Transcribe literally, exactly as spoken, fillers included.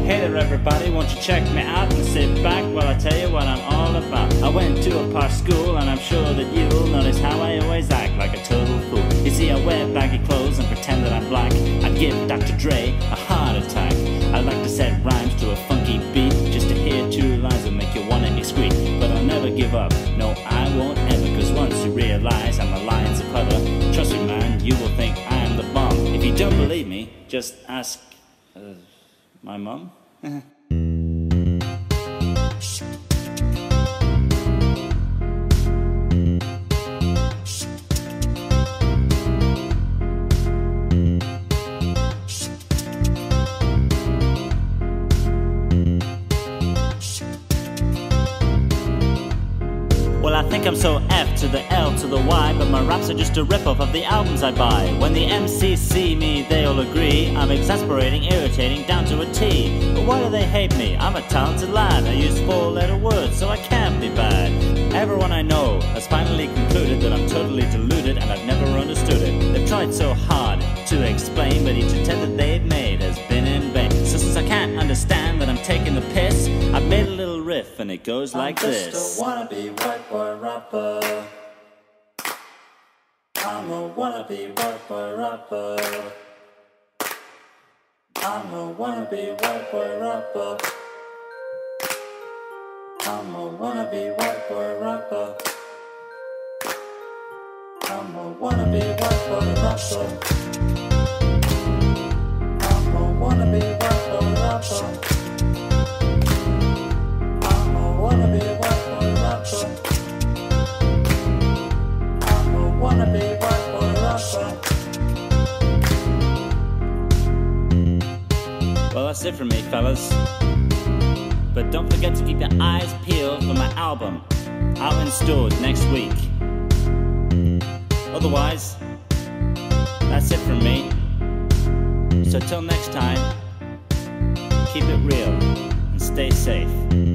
Hey there everybody, won't you check me out and sit back while I tell you what I'm all about. I went to a posh school and I'm sure that you'll notice how I always act like a total fool. You see, I wear baggy clothes and pretend that I'm black. I'd give Doctor Dre a heart attack. I like to set rhymes to a funky beat, just to hear two lines that make you wanna excrete. But I'll never give up, no I won't ever, cause once you realize I'm a lion's a putter, trust me man, you will think I am the bomb. If you don't believe me, just ask uh, my mom. Well, I think I'm so F to the L to the Y, but my raps are just a rip-off of the albums I buy. When the M Cs see me, they all agree I'm exasperating, irritating, down to a T. But why do they hate me? I'm a talented lad. I use four-letter words, so I can't be bad. Everyone I know has finally concluded that I'm totally deluded and I've never understood it. They've tried so hard to explain, but each attempt that they've made has been in vain. So since I can't understand that I'm taking the piss, I've made a little riff and it goes like I'm this. just a wannabe white boy rapper. I'm a wannabe white boy rapper. I'm a wannabe white boy rapper. I'm a wannabe white boy rapper. I'm a wannabe white boy rapper. I'm a wannabe white boy rapper. I'm a wannabe white boy rapper. I'm a wannabe white boy rapper. Well, that's it from me, fellas. But don't forget to keep your eyes peeled for my album, out in stores next week. Otherwise, that's it from me. So till next time, keep it real and stay safe.